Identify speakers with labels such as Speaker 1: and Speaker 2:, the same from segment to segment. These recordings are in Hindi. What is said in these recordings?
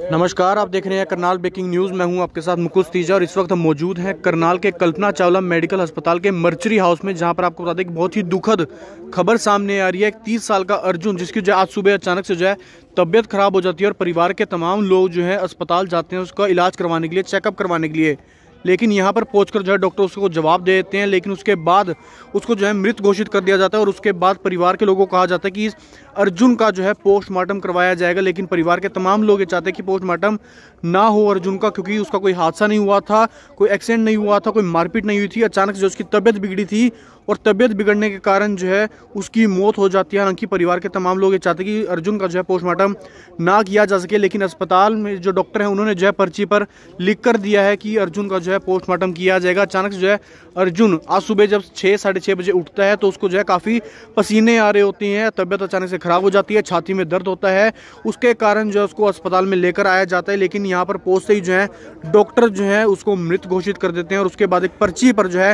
Speaker 1: नमस्कार, आप देख रहे हैं करनाल ब्रेकिंग न्यूज़। मैं हूं आपके साथ मुकुल तीजा और इस वक्त हम मौजूद हैं करनाल के कल्पना चावला मेडिकल अस्पताल के मर्चरी हाउस में, जहां पर आपको बता दें कि बहुत ही दुखद खबर सामने आ रही है। एक 30 साल का अर्जुन, जिसकी जो आज सुबह अचानक से जो है तबियत खराब हो जाती है और परिवार के तमाम लोग जो है अस्पताल जाते हैं उसका इलाज करवाने के लिए, चेकअप करवाने के लिए। लेकिन यहाँ पर पहुंचकर जो है डॉक्टर उसको जवाब दे देते हैं, लेकिन उसके बाद उसको जो है मृत घोषित कर दिया जाता है। और उसके बाद परिवार के लोगों को कहा जाता है कि इस अर्जुन का जो है पोस्टमार्टम करवाया जाएगा। लेकिन परिवार के तमाम लोग ये चाहते हैं कि पोस्टमार्टम ना हो अर्जुन का, क्योंकि उसका कोई हादसा नहीं हुआ था, कोई एक्सीडेंट नहीं हुआ था, कोई मारपीट नहीं हुई थी। अचानक से जो उसकी तबियत बिगड़ी थी और तबियत बिगड़ने के कारण जो है उसकी मौत हो जाती है। हालांकि परिवार के तमाम लोग ये चाहते हैं कि अर्जुन का जो है पोस्टमार्टम ना किया जा सके, लेकिन अस्पताल में जो डॉक्टर हैं उन्होंने जो है पर्ची पर लिख कर दिया है कि अर्जुन का जो है पोस्टमार्टम किया जाएगा। अचानक से जो है अर्जुन आज सुबह जब 6-6:30 बजे उठता है तो उसको जो है काफ़ी पसीने आ रहे होते हैं, तबियत अचानक से खराब हो जाती है, छाती में दर्द होता है। उसके कारण जो है उसको अस्पताल में लेकर आया जाता है, लेकिन यहाँ पर पहुँचते ही जो है डॉक्टर जो है उसको मृत घोषित कर देते हैं और उसके बाद एक पर्ची पर जो है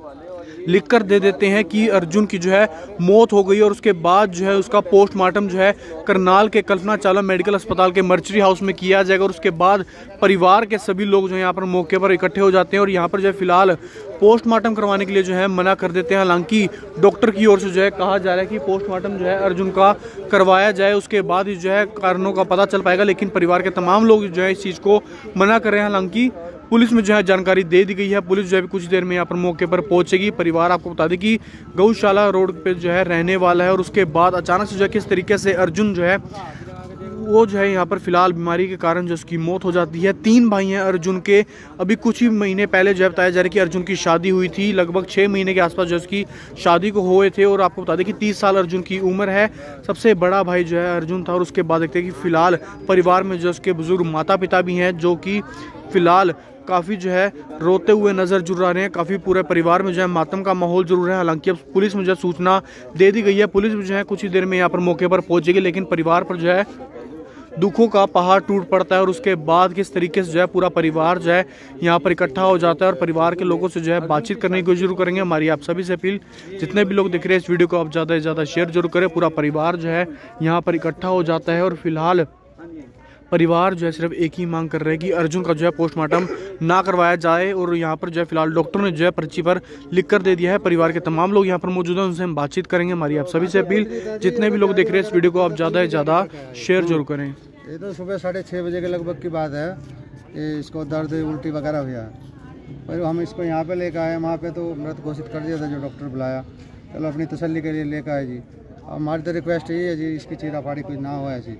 Speaker 1: लिख कर दे देते हैं कि अर्जुन की जो है मौत हो गई। और उसके बाद जो है उसका पोस्टमार्टम जो है करनाल के कल्पना चावला मेडिकल अस्पताल के मर्चरी हाउस में किया जाएगा। और उसके बाद परिवार के सभी लोग जो है यहाँ पर मौके पर इकट्ठे हो जाते हैं और यहाँ पर जो है फिलहाल पोस्टमार्टम करवाने के लिए जो है मना कर देते हैं। हालांकि डॉक्टर की ओर से जो है कहा जा रहा है कि पोस्टमार्टम जो है अर्जुन का करवाया जाए, उसके बाद ही जो है कारणों का पता चल पाएगा। लेकिन परिवार के तमाम लोग जो है इस चीज़ को मना कर रहे हैं। हालांकि पुलिस में जो है जानकारी दे दी गई है, पुलिस जो है कुछ देर में यहाँ पर मौके पर पहुंचेगी। परिवार आपको बता दें कि गौशाला रोड पे जो है रहने वाला है। और उसके बाद अचानक से जो है किस तरीके से अर्जुन जो है वो जो है यहाँ पर फिलहाल बीमारी के कारण जो उसकी मौत हो जाती है। 3 भाई हैं अर्जुन के। अभी कुछ ही महीने पहले जो है बताया जा रहा है कि अर्जुन की शादी हुई थी, लगभग 6 महीने के आसपास जो उसकी शादी को हुए थे। और आपको बता दें कि 30 साल अर्जुन की उम्र है। सबसे बड़ा भाई जो है अर्जुन था। और उसके बाद देखते हैं कि फिलहाल परिवार में जो उसके बुजुर्ग माता पिता भी हैं, जो कि फिलहाल काफ़ी जो है रोते हुए नज़र जरूर आ रहे हैं। काफ़ी पूरे परिवार में जो है मातम का माहौल जरूर है। हालांकि अब पुलिस में जो है सूचना दे दी गई है, पुलिस जो है कुछ ही देर में यहाँ पर मौके पर पहुंचेगी। लेकिन परिवार पर जो है दुखों का पहाड़ टूट पड़ता है। और उसके बाद किस तरीके से जो है पूरा परिवार जो है यहाँ पर इकट्ठा हो जाता है और परिवार के लोगों से जो है बातचीत करने की कोशिश जरूर करेंगे। हमारी आप सभी से अपील, जितने भी लोग दिख रहे हैं इस वीडियो को आप ज़्यादा से ज़्यादा शेयर जरूर करें। पूरा परिवार जो है यहाँ पर इकट्ठा हो जाता है और फिलहाल परिवार जो है सिर्फ एक ही मांग कर रहे हैं कि अर्जुन का जो है पोस्टमार्टम ना करवाया जाए। और यहाँ पर जो है फिलहाल डॉक्टर ने जो है पर्ची पर लिख कर दे दिया है। परिवार के तमाम लोग यहाँ पर मौजूद हैं, उनसे हम बातचीत करेंगे। हमारी आप सभी से अपील, जितने भी लोग देख रहे हैं इस वीडियो को आप ज़्यादा से ज़्यादा शेयर जरूर करें।
Speaker 2: ये तो सुबह 6:30 बजे के लगभग की बात है कि इसको दर्द उल्टी वगैरह हुआ है। पर हम इसको यहाँ पे लेकर आए, वहाँ पे तो मृत घोषित कर दिया था जो डॉक्टर बुलाया। चलो अपनी तसल्ली के लिए लेकर आए जी। हमारी तो रिक्वेस्ट ये है जी, इसकी चीरा फाड़ी कुछ ना हो ऐसी।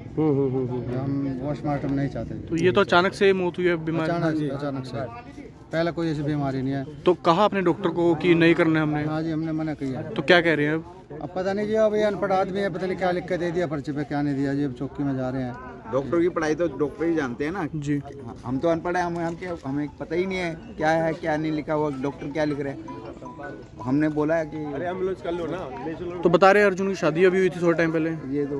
Speaker 2: हम पोस्टमार्टम नहीं चाहते।
Speaker 1: तो ये तो अचानक से मौत हुई है, बीमारी
Speaker 2: अचानक से, पहले कोई ऐसी बीमारी नहीं है।
Speaker 1: तो कहा अपने डॉक्टर को कि नहीं करना है हमने?
Speaker 2: हाँ जी, हमने मना किया।
Speaker 1: तो क्या कह रहे हैं
Speaker 2: अब पता नहीं जी, अब ये अनपढ़ आदमी है, पता नहीं क्या लिख के दे दिया पर्ची पे, क्या नहीं दिया जी। अब चौकी में जा रहे हैं।
Speaker 3: डॉक्टर की पढ़ाई तो डॉक्टर ही जानते हैं ना
Speaker 1: जी।
Speaker 3: हम तो अनपढ़ है, हमें पता ही नहीं है क्या नहीं लिखा हुआ, डॉक्टर क्या लिख रहे हैं। हमने बोला है कि अरे एम्बुलेंस कर लो ना।
Speaker 1: तो बता रहे हैं अर्जुन की शादी अभी हुई थी थोड़े टाइम पहले।
Speaker 2: ये तो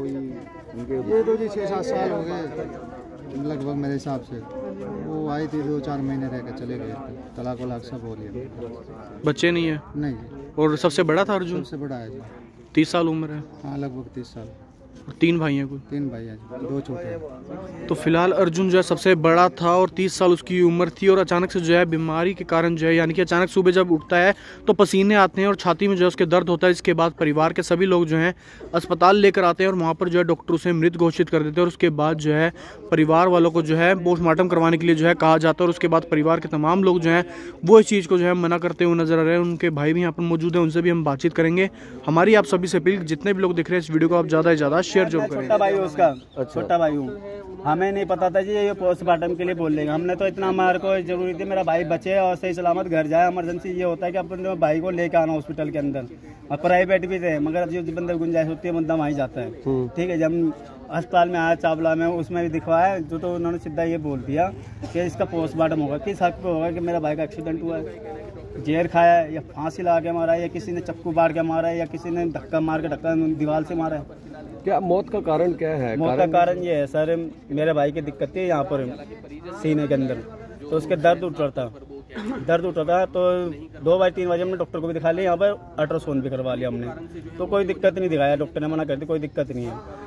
Speaker 2: जी 6-7 साल हो गए लगभग मेरे हिसाब से। वो आई थी 2-4 महीने रह कर चले गए, तलाक वलाक सब हो लिया।
Speaker 1: बच्चे नहीं है?
Speaker 2: नहीं।
Speaker 1: और सबसे बड़ा था अर्जुन?
Speaker 2: सबसे बड़ा है जी।
Speaker 1: 30 साल उम्र है?
Speaker 2: हाँ, लगभग 30 साल।
Speaker 1: 3 भाई हैं कुल?
Speaker 2: 3 भाई हैं, 2 छोटे हैं।
Speaker 1: तो फिलहाल अर्जुन जो है सबसे बड़ा था और 30 साल उसकी उम्र थी। और अचानक से जो है बीमारी के कारण जो है, यानी कि अचानक सुबह जब उठता है तो पसीने आते हैं और छाती में जो है उसके दर्द होता है। इसके बाद परिवार के सभी लोग जो हैं अस्पताल लेकर आते हैं और वहाँ पर जो है डॉक्टर उसे मृत घोषित कर देते हैं। और उसके बाद जो है परिवार वालों को जो है पोस्टमार्टम करवाने के लिए जो है कहा जाता है। और उसके बाद परिवार के तमाम लोग जो हैं वो इस चीज़ को जो है मना करते हुए नजर आ रहे हैं। उनके भाई भी यहाँ पर मौजूद हैं, उनसे भी हम बातचीत करेंगे। हमारी आप सभी से अपील, जितने भी लोग दिख रहे हैं इस वीडियो को आप ज़्यादा से ज़्यादा शेयर जरूर करें।
Speaker 4: उसका छोटा भाई हूँ। हमें नहीं पता था जी ये पोस्टमार्टम के लिए बोल लेंगे। हमने तो इतना हमारे को जरूरी थी मेरा भाई बचे और सही सलामत घर जाए। इमरजेंसी ये होता है कि अपने भाई को लेकर आना हॉस्पिटल के अंदर, और प्राइवेट भी थे, मगर जो बंदे गुंजाइश होती है बंदा वहीं जाता है। ठीक है, जब अस्पताल में आया चावला में, उसमें भी दिखवाया जो, तो उन्होंने सीधा ये बोल दिया कि इसका पोस्टमार्टम होगा। किस हक पे होगा कि मेरा भाई का एक्सीडेंट हुआ है, जहर खाया है, या फांसी लगा के मारा है, या किसी ने चक्कू मार के मारा है, या किसी ने धक्का मार के दीवार से मारा है।
Speaker 5: क्या मौत का कारण क्या है?
Speaker 4: मौत का कारण ये है सर, मेरे भाई की दिक्कत थी यहाँ पर सीने के अंदर, तो उसके दर्द उठ रहा था। तो 2-3 बजे हमने डॉक्टर को भी दिखा लिया, यहाँ पर अल्ट्रासाउंड भी करवा लिया हमने, तो कोई दिक्कत नहीं दिखाया, डॉक्टर ने मना कर दी कोई दिक्कत नहीं है।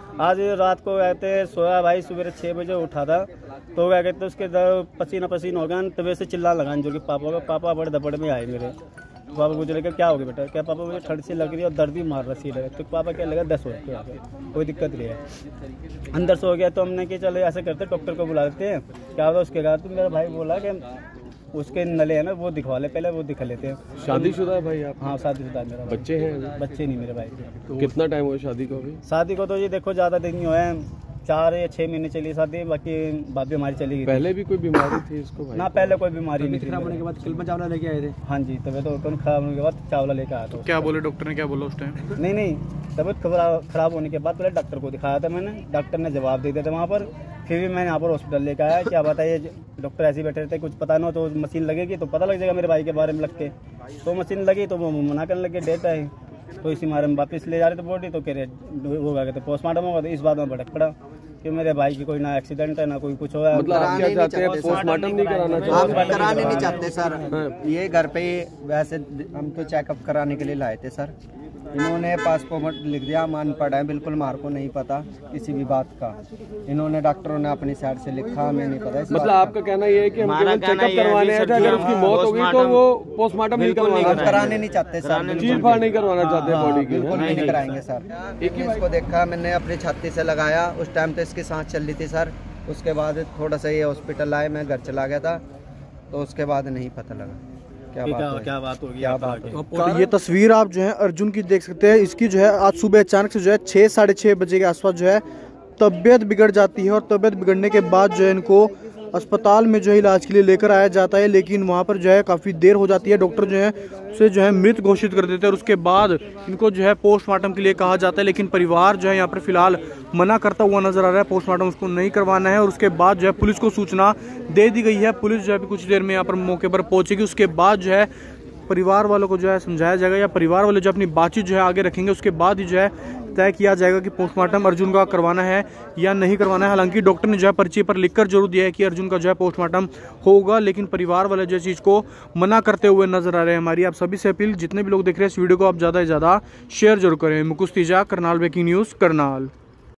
Speaker 4: आज रात को कहते सोया भाई, सुबह 6 बजे उठा था तो क्या कहते उसके पसीना पसीन हो गया, तब से चिल्ला लगा जो कि पापा बड़े धपड़ में आए मेरे। पापा मुझे लगा क्या हो गया बेटा, क्या पापा मुझे ठंड सी लग रही है और दर्द भी मार रहा सी लगा। तो पापा क्या लगा 10 हो गया, कोई दिक्कत नहीं है। अंदर सो गया तो हमने कि चले ऐसे करते डॉक्टर को बुला लेते हैं। क्या होगा उसके बाद तो मेरा भाई बोला कि उसके नले है ना वो दिखवा ले, पहले वो दिखा लेते हैं।
Speaker 5: शादीशुदा है भाई आप?
Speaker 4: हाँ शादीशुदा है मेरा भाई।
Speaker 5: बच्चे हैं?
Speaker 4: बच्चे नहीं मेरे भाई।
Speaker 5: तो कितना टाइम हुआ शादी को अभी?
Speaker 4: शादी को तो ये देखो ज़्यादा दिन नहीं हुए हैं, 4 या 6 महीने चली शादी, बाकी बाबी हमारी चली गई।
Speaker 5: पहले भी कोई बीमारी थी इसको भाई?
Speaker 4: ना पहले कोई बीमारी नहीं थी।
Speaker 2: खराब होने के बाद कल्पना चावला लेके आए थे।
Speaker 4: हाँ जी, तबीयत तो खराब होने के बाद चावला लेकर आया था।
Speaker 1: क्या बोले डॉक्टर ने, क्या बोला उस टाइम?
Speaker 4: नहीं तबीयत खराब होने के बाद पहले डॉक्टर को दिखाया था मैंने, डॉक्टर ने जवाब दे दिया था वहाँ पर। फिर भी मैंने यहाँ पर हॉस्पिटल लेकर आया, क्या बताइए डॉक्टर ऐसे ही बैठे रहते, कुछ पता ना तो मशीन लगेगी तो पता लग जाएगा मेरे भाई के बारे में लग के। तो मशीन लगी तो वो मना करने लगे डेट है, तो इसी मारे में वापस ले जा रहे थे बॉडी, तो कह रहे वो क्या कहते पोस्टमार्टम होगा। तो इस बात में भड़क पड़ा कि मेरे भाई की कोई ना एक्सीडेंट है ना कोई कुछ हुआ है।
Speaker 5: मतलब आप क्या चाहते हैं, पोस्टमार्टम नहीं कराना चाहते?
Speaker 6: हम कराने नहीं चाहते सर, ये घर पे वैसे हम तो चेकअप कराने के लिए लाए थे सर। इन्होंने पासपोर्ट लिख दिया, हम अनपढ़ है बिल्कुल, मार को नहीं पता किसी भी बात का। इन्होंने डॉक्टरों ने अपनी साइड से लिखा, हमें नहीं पता।
Speaker 5: मतलब आपका कहना ये है कि हम केवल चेकअप करवाने आए थे, अगर उसकी मौत हो गई तो वो पोस्टमार्टम नहीं करवाना,
Speaker 6: कराने नहीं चाहते सर,
Speaker 5: चीर-फाड़ नहीं करवाना चाहते बॉडी की?
Speaker 6: बिल्कुल नहीं कराएंगे सर। इसको देखा मैंने, अपनी छाती से लगाया, उस टाइम तो इसकी सांस चल रही थी सर। उसके बाद थोड़ा सा ये हॉस्पिटल आए, मैं घर चला गया था, तो उसके बाद नहीं पता लगा क्या बात होगी।
Speaker 1: और ये तस्वीर आप जो है अर्जुन की देख सकते हैं। इसकी जो है आज सुबह अचानक से जो है 6 साढ़े 6 बजे के आसपास जो है तबीयत बिगड़ जाती है, और तबीयत बिगड़ने के बाद जो है इनको अस्पताल में जो है इलाज के लिए लेकर आया जाता है, लेकिन वहाँ पर जो है काफ़ी देर हो जाती है। डॉक्टर जो है उसे जो है मृत घोषित कर देते हैं, और उसके बाद इनको जो है पोस्टमार्टम के लिए कहा जाता है, लेकिन परिवार जो है यहाँ पर फिलहाल मना करता हुआ नजर आ रहा है। पोस्टमार्टम उसको नहीं करवाना है, और उसके बाद जो है पुलिस को सूचना दे दी गई है। पुलिस जो है कुछ देर में यहाँ पर मौके पर पहुंचेगी, उसके बाद जो है परिवार वालों को जो है समझाया जाएगा, या परिवार वाले जो अपनी बातचीत जो है आगे रखेंगे। उसके बाद ही जो है तय किया जाएगा कि पोस्टमार्टम अर्जुन का करवाना है या नहीं करवाना है। हालांकि डॉक्टर ने जो है पर्ची पर लिखकर जरूर दिया है कि अर्जुन का जो है पोस्टमार्टम होगा, लेकिन परिवार वाले जो चीज़ को मना करते हुए नजर आ रहे हैं। हमारी आप सभी से अपील, जितने भी लोग देख रहे हैं इस वीडियो को आप ज़्यादा से ज़्यादा शेयर जरूर करें। मुकुश तीजा, करनाल ब्रेकिंग न्यूज़, करनाल।